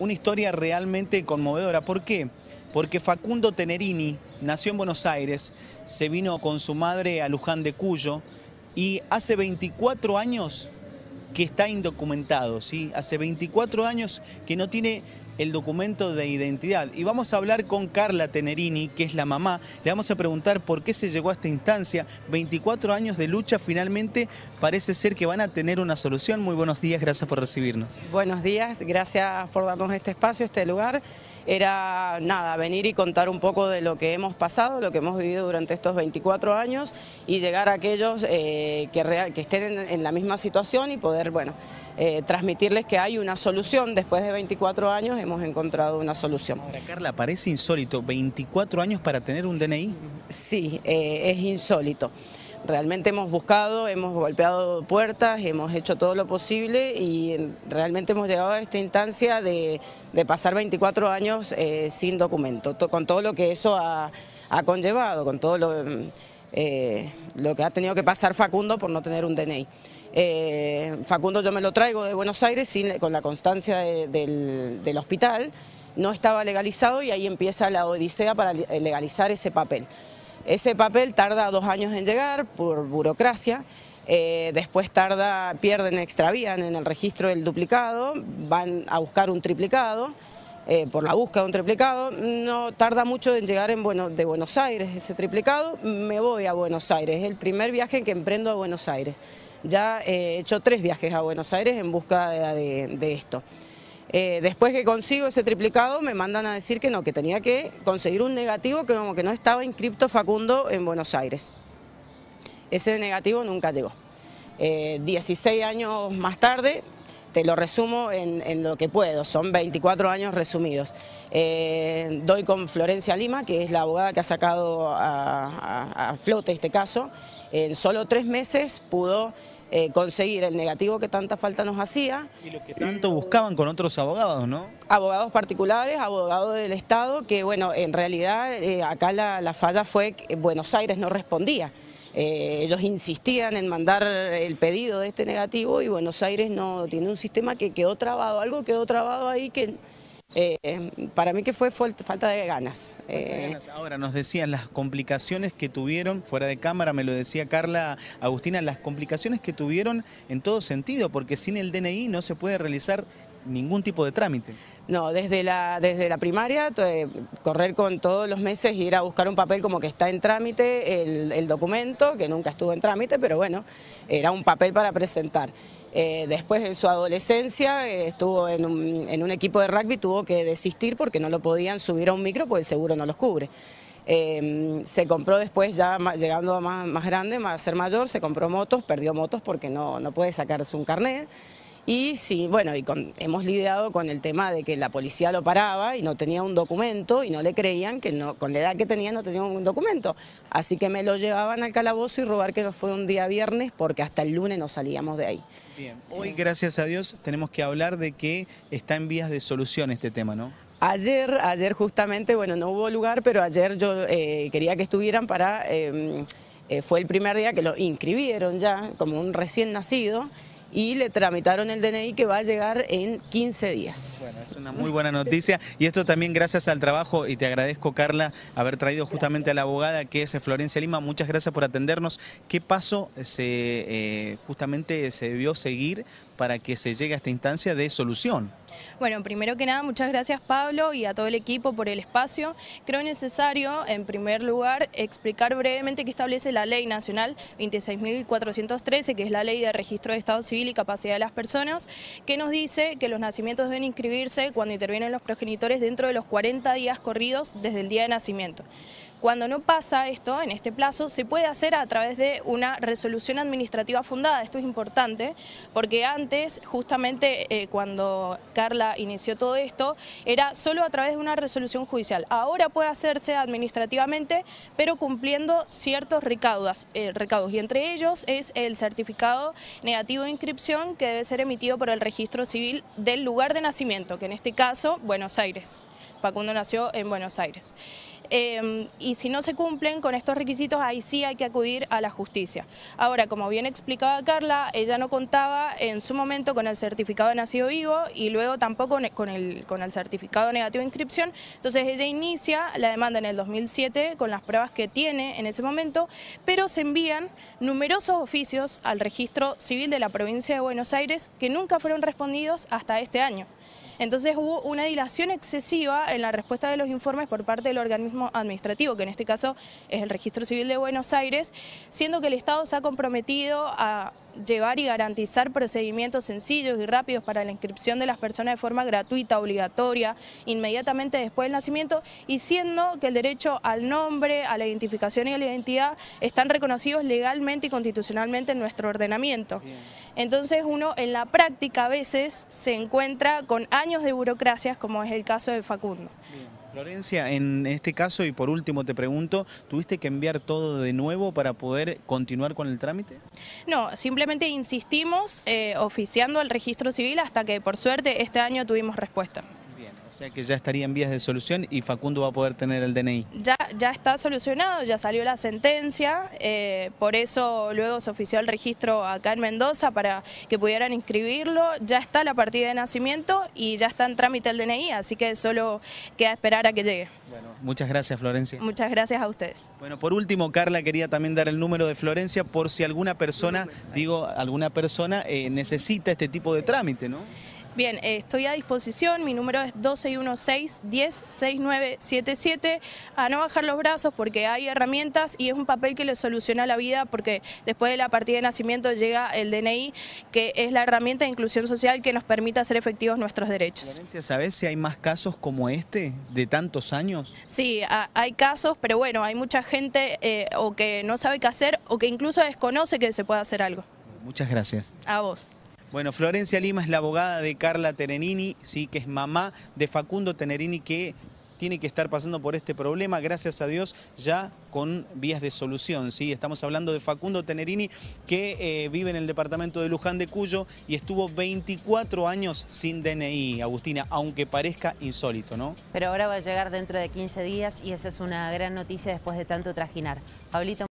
una historia realmente conmovedora. ¿Por qué? Porque Facundo Tenerini nació en Buenos Aires, se vino con su madre a Luján de Cuyo y hace 24 años que está indocumentado, ¿sí? Hace 24 años que no tiene el documento de identidad. Y vamos a hablar con Carla Tenerini, que es la mamá. Le vamos a preguntar por qué se llegó a esta instancia. 24 años de lucha, finalmente parece ser que van a tener una solución. Muy buenos días, gracias por recibirnos. Buenos días, gracias por darnos este espacio, este lugar. Era nada, venir y contar un poco de lo que hemos pasado, lo que hemos vivido durante estos 24 años y llegar a aquellos que estén en la misma situación y poder, bueno, transmitirles que hay una solución. Después de 24 años hemos encontrado una solución. Ahora, Carla, parece insólito, 24 años para tener un DNI. Sí, es insólito. Realmente hemos buscado, hemos golpeado puertas, hemos hecho todo lo posible y realmente hemos llegado a esta instancia de pasar 24 años sin documento, con todo lo que eso ha conllevado, con todo lo que ha tenido que pasar Facundo por no tener un DNI. Facundo yo me lo traigo de Buenos Aires con la constancia del hospital, no estaba legalizado y ahí empieza la odisea para legalizar ese papel. Ese papel tarda 2 años en llegar por burocracia, después pierden, extravían en el registro el duplicado, van a buscar un triplicado, por la búsqueda de un triplicado, no tarda mucho en llegar de Buenos Aires ese triplicado, me voy a Buenos Aires, es el primer viaje en que emprendo a Buenos Aires. Ya he hecho 3 viajes a Buenos Aires en busca de esto. Después que consigo ese triplicado me mandan a decir que no, que tenía que conseguir un negativo que como que no estaba inscripto Facundo en Buenos Aires. Ese negativo nunca llegó. 16 años más tarde, te lo resumo en lo que puedo, son 24 años resumidos. Doy con Florencia Lima, que es la abogada que ha sacado a flote este caso. En solo 3 meses pudo conseguir el negativo que tanta falta nos hacía. Y lo que tanto buscaban con otros abogados, ¿no? Abogados particulares, abogados del Estado, que bueno, en realidad acá la falla fue que Buenos Aires no respondía. Ellos insistían en mandar el pedido de este negativo y Buenos Aires no tiene un sistema que quedó trabado, algo quedó trabado ahí que para mí que fue falta de ganas. Ahora nos decían las complicaciones que tuvieron, fuera de cámara me lo decía Carla Agustina, las complicaciones que tuvieron en todo sentido, porque sin el DNI no se puede realizar ningún tipo de trámite. No, desde la primaria, correr con todos los meses, ir a buscar un papel como que está en trámite, el documento, que nunca estuvo en trámite, pero bueno, era un papel para presentar. Después en su adolescencia estuvo en un equipo de rugby, tuvo que desistir porque no lo podían subir a un micro porque el seguro no los cubre. Se compró después, ya llegando a más grande, a ser mayor, se compró motos, perdió motos porque no puede sacarse un carnet. Y sí, bueno, hemos lidiado con el tema de que la policía lo paraba y no tenía un documento y no le creían que con la edad que tenía no tenía un documento. Así que me lo llevaban al calabozo y robar que no fue un día viernes porque hasta el lunes no salíamos de ahí. Bien, hoy gracias a Dios tenemos que hablar de que está en vías de solución este tema, ¿no? Ayer justamente, bueno, no hubo lugar, pero ayer yo quería que estuvieran fue el primer día que lo inscribieron ya como un recién nacido. Y le tramitaron el DNI que va a llegar en 15 días. Bueno, es una muy buena noticia y esto también gracias al trabajo, y te agradezco, Carla, haber traído justamente a la abogada que es Florencia Lima. Muchas gracias por atendernos. ¿Qué paso justamente se debió seguir para que se llegue a esta instancia de solución? Bueno, primero que nada, muchas gracias Pablo y a todo el equipo por el espacio. Creo necesario, en primer lugar, explicar brevemente qué establece la Ley Nacional 26.413, que es la Ley de Registro de Estado Civil y Capacidad de las Personas, que nos dice que los nacimientos deben inscribirse cuando intervienen los progenitores dentro de los 40 días corridos desde el día de nacimiento. Cuando no pasa esto, en este plazo, se puede hacer a través de una resolución administrativa fundada. Esto es importante porque antes, justamente cuando Carla inició todo esto, era solo a través de una resolución judicial. Ahora puede hacerse administrativamente, pero cumpliendo ciertos recaudos, y entre ellos es el certificado negativo de inscripción que debe ser emitido por el registro civil del lugar de nacimiento, que en este caso, Buenos Aires. Facundo nació en Buenos Aires. y si no se cumplen con estos requisitos, ahí sí hay que acudir a la justicia. Ahora, como bien explicaba Carla, ella no contaba en su momento con el certificado de nacido vivo y luego tampoco con el certificado negativo de inscripción. Entonces ella inicia la demanda en el 2007 con las pruebas que tiene en ese momento, pero se envían numerosos oficios al registro civil de la provincia de Buenos Aires que nunca fueron respondidos hasta este año. Entonces hubo una dilación excesiva en la respuesta de los informes por parte del organismo administrativo, que en este caso es el Registro Civil de Buenos Aires, siendo que el Estado se ha comprometido a llevar y garantizar procedimientos sencillos y rápidos para la inscripción de las personas de forma gratuita, obligatoria, inmediatamente después del nacimiento, y siendo que el derecho al nombre, a la identificación y a la identidad están reconocidos legalmente y constitucionalmente en nuestro ordenamiento. Entonces uno en la práctica a veces se encuentra con años de burocracias, como es el caso de Facundo. Florencia, en este caso, y por último te pregunto, ¿tuviste que enviar todo de nuevo para poder continuar con el trámite? No, simplemente insistimos oficiando al registro civil hasta que por suerte este año tuvimos respuesta. Bien, o sea que ya estaría en vías de solución y Facundo va a poder tener el DNI. Ya está solucionado, ya salió la sentencia, por eso luego se ofició el registro acá en Mendoza para que pudieran inscribirlo, ya está la partida de nacimiento y ya está en trámite el DNI, así que solo queda esperar a que llegue. Bueno, muchas gracias, Florencia. Muchas gracias a ustedes. Bueno, por último, Carla, quería también dar el número de Florencia por si alguna persona, necesita este tipo de trámite, ¿no? Bien, estoy a disposición, mi número es 2616-106977, a no bajar los brazos porque hay herramientas y es un papel que le soluciona la vida porque después de la partida de nacimiento llega el DNI, que es la herramienta de inclusión social que nos permite hacer efectivos nuestros derechos. Florencia, ¿sabés si hay más casos como este de tantos años? Sí, hay casos, pero bueno, hay mucha gente o que no sabe qué hacer o que incluso desconoce que se puede hacer algo. Muchas gracias. A vos. Bueno, Florencia Lima es la abogada de Carla Tenerini, sí, que es mamá de Facundo Tenerini, que tiene que estar pasando por este problema, gracias a Dios, ya con vías de solución, ¿sí? Estamos hablando de Facundo Tenerini, que vive en el departamento de Luján de Cuyo y estuvo 24 años sin DNI, Agustina, aunque parezca insólito, ¿no? Pero ahora va a llegar dentro de 15 días y esa es una gran noticia después de tanto trajinar. Pablito.